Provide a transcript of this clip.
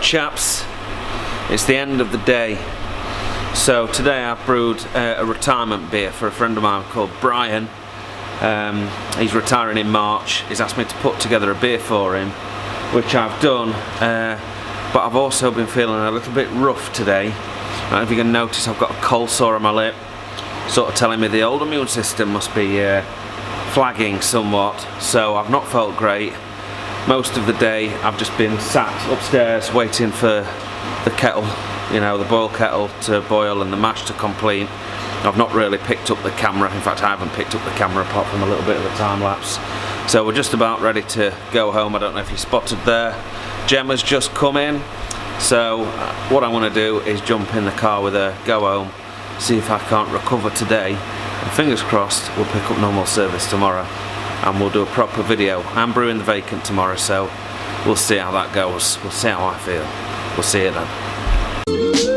chaps, it's the end of the day. So today I've brewed a retirement beer for a friend of mine called Brian. He's retiring in March. He's asked me to put together a beer for him, which I've done, but I've also been feeling a little bit rough today. I don't know if you can notice I've got a cold sore on my lip, sort of telling me the old immune system must be flagging somewhat, so I've not felt great. Most of the day I've just been sat upstairs waiting for the kettle, you know, the boil kettle to boil and the mash to complete. I've not really picked up the camera. In fact, I haven't picked up the camera apart from a little bit of the time lapse. So we're just about ready to go home. I don't know if you spotted there, Gemma's just come in. So what I want to do is jump in the car with her, go home, see if I can't recover today, and fingers crossed we'll pick up normal service tomorrow and we'll do a proper video. I'm brewing the Vacant tomorrow, so we'll see how that goes. We'll see how I feel. We'll see you then.